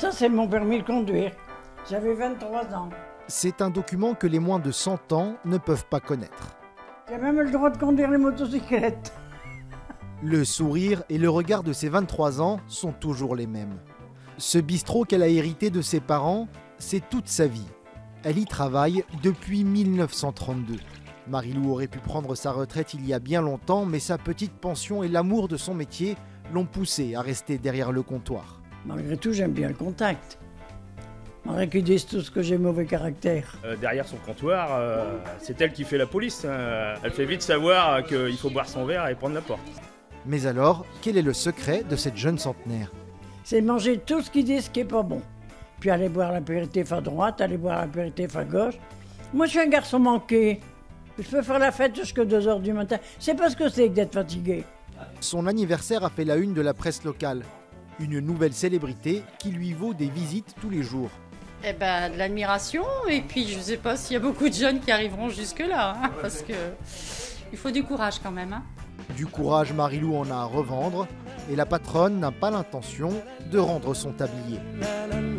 Ça, c'est mon permis de conduire. J'avais 23 ans. C'est un document que les moins de 100 ans ne peuvent pas connaître. J'ai même le droit de conduire les motocyclettes. Le sourire et le regard de ses 23 ans sont toujours les mêmes. Ce bistrot qu'elle a hérité de ses parents, c'est toute sa vie. Elle y travaille depuis 1932. Marie-Lou aurait pu prendre sa retraite il y a bien longtemps, mais sa petite pension et l'amour de son métier l'ont poussée à rester derrière le comptoir. Malgré tout, j'aime bien le contact. Malgré qu'ils disent tous que j'ai mauvais caractère. Derrière son comptoir, c'est elle qui fait la police. Elle fait vite savoir qu'il faut boire son verre et prendre la porte. Mais alors, quel est le secret de cette jeune centenaire ? C'est manger tout ce qu'ils disent qui est pas bon. Puis aller boire l'apéritif à droite, aller boire l'apéritif à gauche. Moi, je suis un garçon manqué. Je peux faire la fête jusqu'à 2h du matin. C'est pas ce que c'est que d'être fatigué. Son anniversaire a fait la une de la presse locale. Une nouvelle célébrité qui lui vaut des visites tous les jours. Eh ben, de l'admiration, et puis je sais pas s'il y a beaucoup de jeunes qui arriveront jusque-là, hein, parce que il faut du courage quand même. Hein. Du courage, Marie-Lou en a à revendre, et la patronne n'a pas l'intention de rendre son tablier.